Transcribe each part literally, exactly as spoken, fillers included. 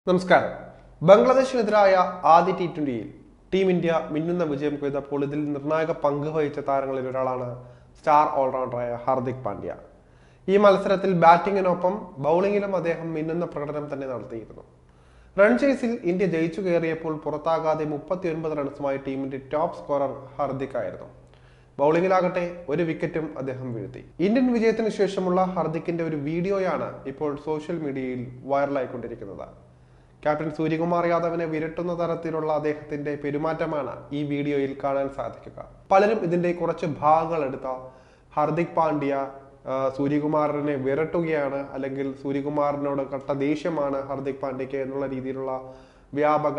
നമസ്കാരം. ബംഗ്ലാദേശിനെതിരായ ആദ്യ T ട്വന്റിയിൽ team India മിന്നുന്ന വിജയം കൊയ്തപ്പോൾ ഇതിൽ നിർണായക പങ്ക് വഹിച്ച താരങ്ങളിൽ ഒരാളാണ് സ്റ്റാർ ഓൾറൗണ്ടറായ ഹാർദിക് പാണ്ഡ്യ. ഈ മത്സരത്തിൽ ബാറ്റിങ്ങിനൊപ്പം ബൗളിങ്ങിലും അദ്ദേഹം മിന്നുന്ന പ്രകടനം തന്നെ നടത്തിയിരുന്നു. റൺ ചേസിൽ ഇന്ത്യ ജയിച്ചു കയറിയപ്പോൾ പുറത്താകാതെ മുപ്പത്തി ഒൻപത് റൺസുമായി ടീമിന്റെ ടോപ്പ് സ്കോറർ ഹാർദിക് ആയിരുന്നു. ബൗളിങ്ങിലാകട്ടെ ഒരു വിക്കറ്റും അദ്ദേഹം വീഴ്ത്തി. ഇന്ത്യൻ വിജയത്തിന് ശേഷമുള്ള ഹാർദിക്കിന്റെ ഒരു വീഡിയോയാണ് ഇപ്പോൾ സോഷ്യൽ മീഡിയയിൽ വൈറലായിക്കൊണ്ടിരിക്കുന്നത്. ക്യാപ്റ്റൻ സൂര്യകുമാർ യാദവിനെ വിരട്ടുന്ന തരത്തിലുള്ള അദ്ദേഹത്തിന്റെ പെരുമാറ്റമാണ് ഈ വീഡിയോയിൽ കാണാൻ സാധിക്കുക. പലരും ഇതിന്റെ കുറച്ച് ഭാഗങ്ങൾ എടുത്ത ഹാർദിക് പാണ്ഡ്യ സൂര്യകുമാറിനെ വിരട്ടുകയാണ്, അല്ലെങ്കിൽ സൂര്യകുമാറിനോട് കട്ട ദേഷ്യമാണ് ഹാർദിക് പാണ്ഡ്യയ്ക്ക് എന്നുള്ള രീതിയിലുള്ള വ്യാപക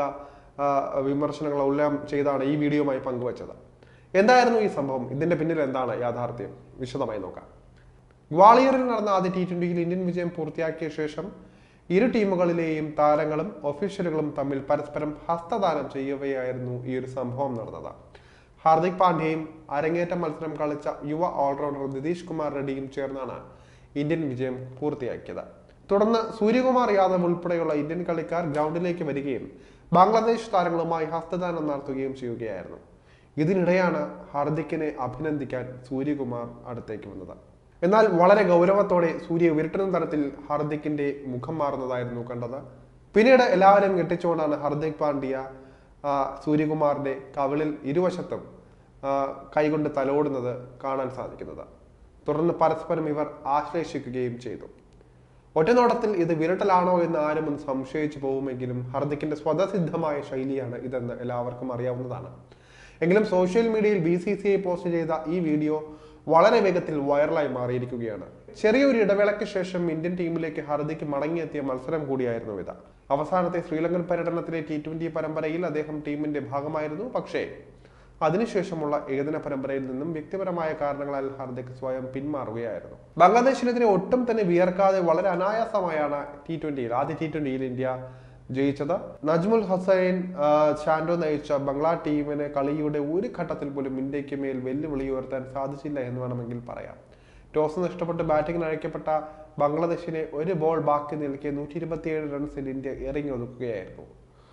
വിമർശനങ്ങളെല്ലാം ചെയ്താണ് ഈ വീഡിയോയുമായി പങ്കുവച്ചത്. എന്തായിരുന്നു ഈ സംഭവം? ഇതിന്റെ പിന്നിൽ എന്താണ് യാഥാർത്ഥ്യം? വിശദമായി നോക്കാം. ഗ്വാളിയറിൽ നടന്ന ആദ്യ ടി ട്വന്റിയിൽ ഇന്ത്യൻ വിജയം പൂർത്തിയാക്കിയ ശേഷം ഇരു ടീമുകളിലെയും താരങ്ങളും ഒഫീഷ്യലുകളും തമ്മിൽ പരസ്പരം ഹസ്തദാനം ചെയ്യവെയായിരുന്നു ഈ ഒരു സംഭവം നടന്നത്. ഹാർദിക് പാണ്ഡ്യയും അരങ്ങേറ്റ മത്സരം കളിച്ച യുവ ഓൾറൗണ്ടർ നിതീഷ് കുമാർ റെഡ്ഡിയും ചേർന്നാണ് ഇന്ത്യൻ വിജയം പൂർത്തിയാക്കിയത്. തുടർന്ന് സൂര്യകുമാർ യാദവ് ഉൾപ്പെടെയുള്ള ഇന്ത്യൻ കളിക്കാർ ഗ്രൗണ്ടിലേക്ക് വരികയും ബംഗ്ലാദേശ് താരങ്ങളുമായി ഹസ്തദാനം നടത്തുകയും ചെയ്യുകയായിരുന്നു. ഇതിനിടെയാണ് ഹാർദിക്കിനെ അഭിനന്ദിക്കാൻ സൂര്യകുമാർ അടുത്തേക്ക് വന്നത്. എന്നാൽ വളരെ ഗൗരവത്തോടെ സൂര്യ വിരട്ടുന്ന തരത്തിൽ ഹാർദിക്കിന്റെ മുഖം മാറുന്നതായിരുന്നു കണ്ടത്. പിന്നീട് എല്ലാവരും ഞെട്ടിച്ചുകൊണ്ടാണ് ഹാർദിക് പാണ്ഡ്യ സൂര്യകുമാറിന്റെ കവിളിൽ ഇരുവശത്തും കൈകൊണ്ട് തലോടുന്നത് കാണാൻ സാധിക്കുന്നത്. തുടർന്ന് പരസ്പരം ഇവർ ആശ്ലേഷിക്കുകയും ചെയ്തു. ഒറ്റനോട്ടത്തിൽ ഇത് വിരട്ടലാണോ എന്ന് ആരും ഒന്ന് സംശയിച്ചു പോകുമെങ്കിലും ഹാർദിക്കിന്റെ സ്വതസിദ്ധമായ ശൈലിയാണ് ഇതെന്ന് എല്ലാവർക്കും അറിയാവുന്നതാണ്. എങ്കിലും സോഷ്യൽ മീഡിയയിൽ B C C I post ചെയ്ത ഈ വീഡിയോ വളരെ വേഗത്തിൽ വൈറലായി മാറിയിരിക്കുകയാണ്. ചെറിയൊരു ഇടവേളയ്ക്ക് ശേഷം ഇന്ത്യൻ ടീമിലേക്ക് ഹാർദിക് മടങ്ങിയെത്തിയ മത്സരം കൂടിയായിരുന്നു ഇത്. അവസാനത്തെ ശ്രീലങ്കൻ പര്യടനത്തിലെ ടി ട്വന്റി പരമ്പരയിൽ അദ്ദേഹം ടീമിന്റെ ഭാഗമായിരുന്നു. പക്ഷേ അതിനുശേഷമുള്ള ഏകദിന പരമ്പരയിൽ നിന്നും വ്യക്തിപരമായ കാരണങ്ങളാൽ ഹാർദിക് സ്വയം പിന്മാറുകയായിരുന്നു. ബംഗ്ലാദേശിനെതിരെ ഒട്ടും തന്നെ വിയർക്കാതെ വളരെ അനായാസമായാണ് ടി ട്വന്റിയിൽ ആദ്യ ടി ട്വന്റിയിൽ ഇന്ത്യ ജയിച്ചത്. നജ്മുൽ ഹസൈൻ ഷാൻഡോ നയിച്ച ബംഗ്ലാ ടീമിന് കളിയുടെ ഒരു ഘട്ടത്തിൽ പോലും ഇന്ത്യക്ക് മേൽ വെല്ലുവിളി ഉയർത്താൻ സാധിച്ചില്ല എന്ന് വേണമെങ്കിൽ പറയാം. ടോസ് നഷ്ടപ്പെട്ട് ബാറ്റിംഗിന് അയക്കപ്പെട്ട ബംഗ്ലാദേശിനെ ഒരു ബോൾ ബാക്കി നിൽക്കെ നൂറ്റി ഇരുപത്തിയേഴ് റൺസിൽ ഇന്ത്യ എറിഞ്ഞു ഒതുക്കുകയായിരുന്നു.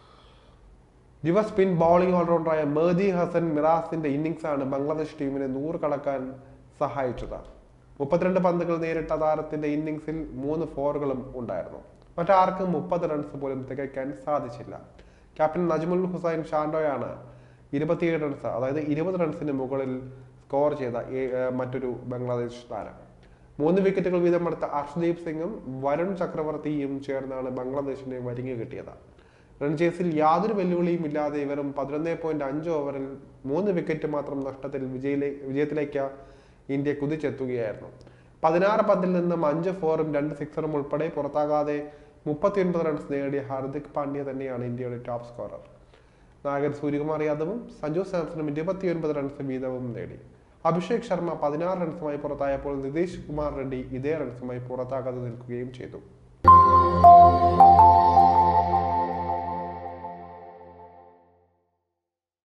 യുവ സ്പിൻ ബൗളിംഗ് ഓൾറൗണ്ടറായ മെഹ്ദി ഹസൻ മിറാസിന്റെ ഇന്നിംഗ്സാണ് ബംഗ്ലാദേശ് ടീമിനെ നൂറ് കടക്കാൻ സഹായിച്ചത്. മുപ്പത്തിരണ്ട് പന്തുകൾ നേരിട്ട താരത്തിന്റെ ഇന്നിംഗ്സിൽ മൂന്ന് ഫോറുകളും ഉണ്ടായിരുന്നു. മറ്റാർക്കും മുപ്പത് റൺസ് പോലും തികയ്ക്കാൻ സാധിച്ചില്ല. ക്യാപ്റ്റൻ നജ്മുൽ ഹുസൈൻ ഷാൻഡോയാണ് ഇരുപത്തിയേഴ് റൺസ്, അതായത് ഇരുപത് റൺസിന് മുകളിൽ സ്കോർ ചെയ്ത മറ്റൊരു ബംഗ്ലാദേശ് താരം. മൂന്ന് വിക്കറ്റുകൾ വീതമെടുത്ത അർഷ്ദീപ് സിംഗും വരുൺ ചക്രവർത്തിയും ചേർന്നാണ് ബംഗ്ലാദേശിനെ വരിഞ്ഞു കിട്ടിയത്. റൺചേസിൽ യാതൊരു വെല്ലുവിളിയും ഇല്ലാതെ വെറും പതിനൊന്ന് പോയിന്റ് അഞ്ച് ഓവറിൽ മൂന്ന് വിക്കറ്റ് മാത്രം നഷ്ടത്തിൽ വിജയിലെ വിജയത്തിലേക്ക് ഇന്ത്യ കുതിച്ചെത്തുകയായിരുന്നു. പതിനാറ് പന്തിൽ നിന്നും അഞ്ച് ഫോറും രണ്ട് സിക്സറും ഉൾപ്പെടെ പുറത്താകാതെ മുപ്പത്തി ഒൻപത് റൺസ് നേടിയ ഹാർദിക് പാണ്ഡ്യ തന്നെയാണ് ഇന്ത്യയുടെ ടോപ്പ് സ്കോറർ. നായകൻ സൂര്യകുമാർ യാദവും സഞ്ജു സാംസണും ഇരുപത്തി ഒൻപത് റൺസ് വീതവും നേടി. അഭിഷേക് ശർമ്മ പതിനാറ് റൺസുമായി പുറത്തായപ്പോൾ നിതീഷ് കുമാർ റെഡ്ഡി ഇതേ റൺസുമായി പുറത്താകാതെ നിൽക്കുകയും ചെയ്തു.